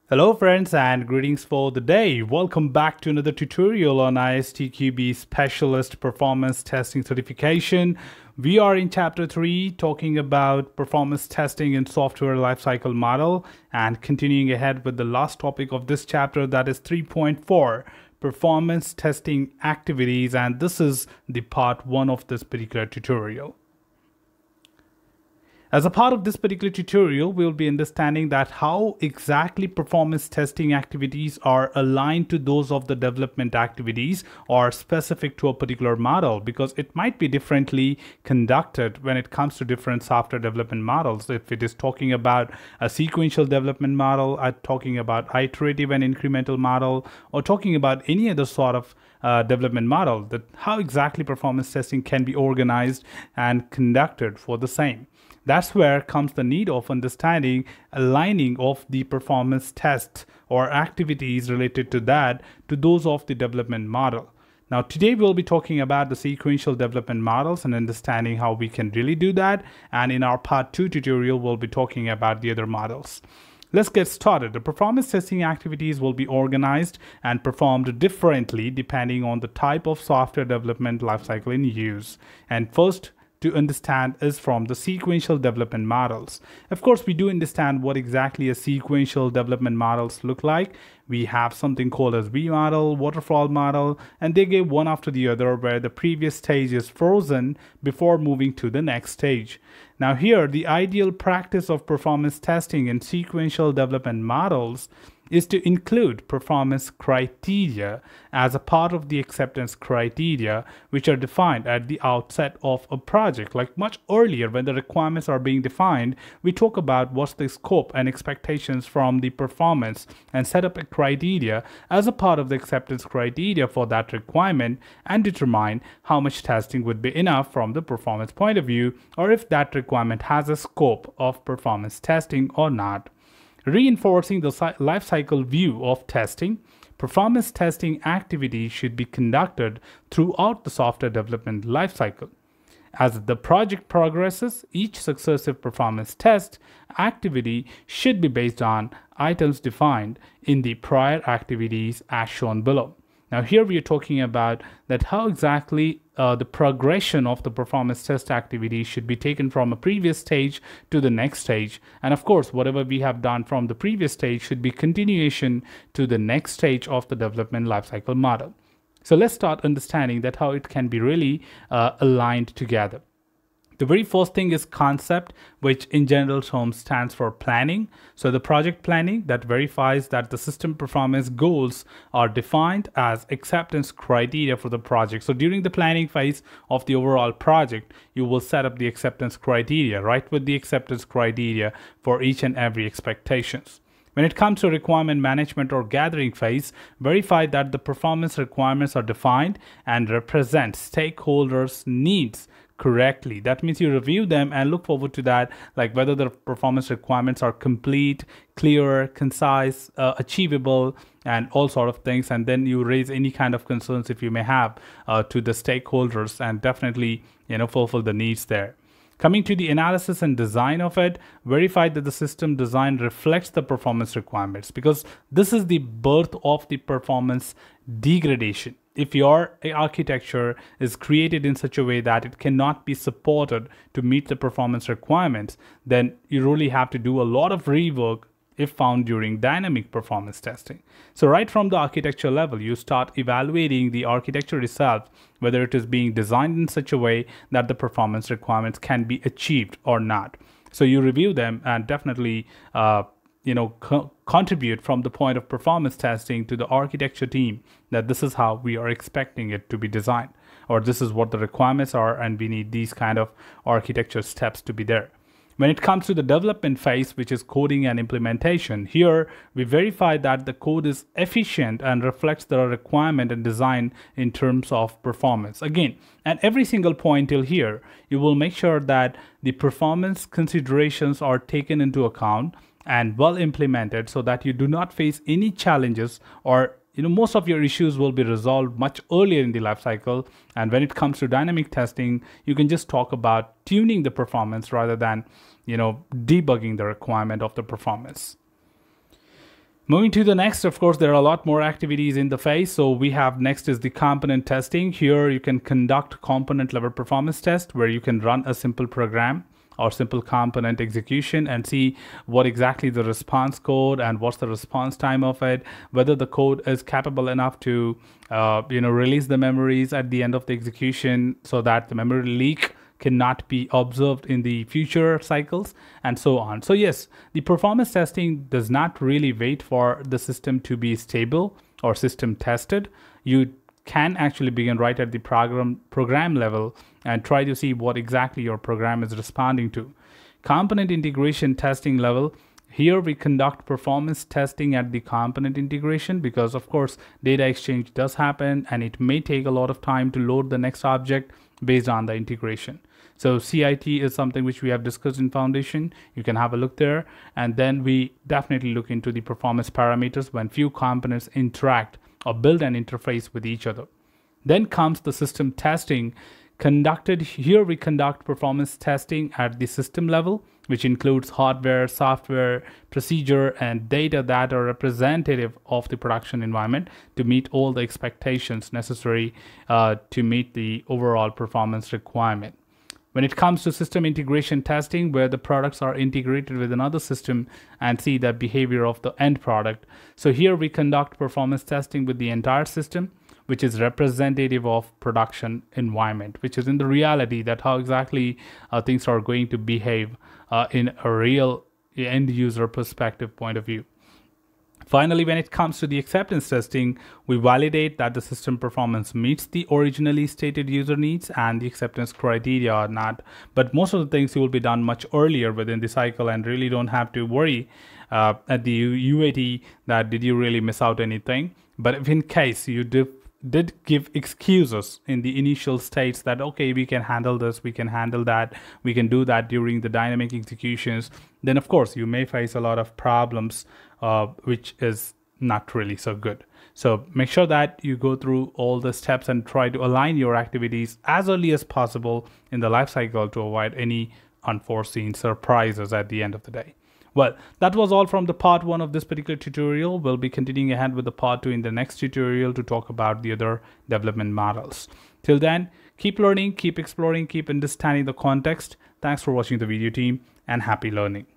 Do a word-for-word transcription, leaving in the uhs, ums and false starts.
Hello friends and greetings for the day. Welcome back to another tutorial on I S T Q B Specialist Performance Testing Certification. We are in chapter three talking about performance testing in software lifecycle model and continuing ahead with the last topic of this chapter, that is three point four, performance testing activities, and this is the part one of this particular tutorial. As a part of this particular tutorial, we'll be understanding that how exactly performance testing activities are aligned to those of the development activities or specific to a particular model, because it might be differently conducted when it comes to different software development models. If it is talking about a sequential development model, uh, talking about iterative and incremental model, or talking about any other sort of uh, development model, that how exactly performance testing can be organized and conducted for the same. That's where comes the need of understanding aligning of the performance tests or activities related to that to those of the development model. Now today we'll be talking about the sequential development models and understanding how we can really do that, and in our part two tutorial we'll be talking about the other models. Let's get started. The performance testing activities will be organized and performed differently depending on the type of software development lifecycle in use. And first to understand is from the sequential development models. Of course, we do understand what exactly a sequential development models look like. We have something called as V model, waterfall model, and they give one after the other where the previous stage is frozen before moving to the next stage. Now here, the ideal practice of performance testing in sequential development models is to include performance criteria as a part of the acceptance criteria, which are defined at the outset of a project. Like much earlier, when the requirements are being defined, we talk about what's the scope and expectations from the performance and set up a criteria as a part of the acceptance criteria for that requirement and determine how much testing would be enough from the performance point of view, or if that requirement has a scope of performance testing or not. Reinforcing the lifecycle view of testing, performance testing activities should be conducted throughout the software development lifecycle. As the project progresses, each successive performance test activity should be based on items defined in the prior activities as shown below. Now here we are talking about that how exactly uh, the progression of the performance test activity should be taken from a previous stage to the next stage. And of course, whatever we have done from the previous stage should be continuation to the next stage of the development lifecycle model. So let's start understanding that how it can be really uh, aligned together. The very first thing is concept, which in general terms stands for planning. So the project planning that verifies that the system performance goals are defined as acceptance criteria for the project. So during the planning phase of the overall project, you will set up the acceptance criteria, right, with the acceptance criteria for each and every expectations. When it comes to requirement management or gathering phase, verify that the performance requirements are defined and represent stakeholders' needs correctly. That means you review them and look forward to that, like whether the performance requirements are complete, clear, concise, uh, achievable, and all sort of things. And then you raise any kind of concerns if you may have uh, to the stakeholders, and definitely, you know, fulfill the needs there. Coming to the analysis and design of it, verify that the system design reflects the performance requirements, because this is the birth of the performance degradation. If your architecture is created in such a way that it cannot be supported to meet the performance requirements, then you really have to do a lot of rework if found during dynamic performance testing. So right from the architecture level, you start evaluating the architecture itself, whether it is being designed in such a way that the performance requirements can be achieved or not. So you review them and definitely uh, you know, co contribute from the point of performance testing to the architecture team that this is how we are expecting it to be designed, or this is what the requirements are, and we need these kind of architecture steps to be there. When it comes to the development phase, which is coding and implementation, here we verify that the code is efficient and reflects the requirement and design in terms of performance. Again, at every single point till here, you will make sure that the performance considerations are taken into account and well implemented, so that you do not face any challenges, or you know, most of your issues will be resolved much earlier in the life cycle. And when it comes to dynamic testing, you can just talk about tuning the performance rather than, you know, debugging the requirement of the performance. Moving to the next, of course, there are a lot more activities in the phase. So we have next is the component testing. Here you can conduct component level performance test where you can run a simple program or simple component execution and see what exactly the response code and what's the response time of it, whether the code is capable enough to uh, you know release the memories at the end of the execution so that the memory leak cannot be observed in the future cycles, and so on. So yes, the performance testing does not really wait for the system to be stable or system tested. You can actually begin right at the program program level and try to see what exactly your program is responding to. Component integration testing level, here we conduct performance testing at the component integration because of course data exchange does happen and it may take a lot of time to load the next object based on the integration. So C I T is something which we have discussed in foundation. You can have a look there, and then we definitely look into the performance parameters when few components interact or build an interface with each other. Then comes the system testing conducted. Here we conduct performance testing at the system level, which includes hardware, software, procedure, and data that are representative of the production environment to meet all the expectations necessary uh, to meet the overall performance requirement. When it comes to system integration testing, where the products are integrated with another system and see the behavior of the end product. So here we conduct performance testing with the entire system, which is representative of production environment, which is in the reality that how exactly uh, things are going to behave uh, in a real end user perspective point of view. Finally, when it comes to the acceptance testing, we validate that the system performance meets the originally stated user needs and the acceptance criteria or not. But most of the things will be done much earlier within the cycle and really don't have to worry uh, at the U A T that did you really miss out anything. But if in case you did did give excuses in the initial states that okay, we can handle this, we can handle that, we can do that during the dynamic executions, then of course you may face a lot of problems uh, which is not really so good. So make sure that you go through all the steps and try to align your activities as early as possible in the life cycle to avoid any unforeseen surprises at the end of the day. Well, that was all from the part one of this particular tutorial. We'll be continuing ahead with the part two in the next tutorial to talk about the other development models. Till then, keep learning, keep exploring, keep understanding the context. Thanks for watching the video, team, and happy learning.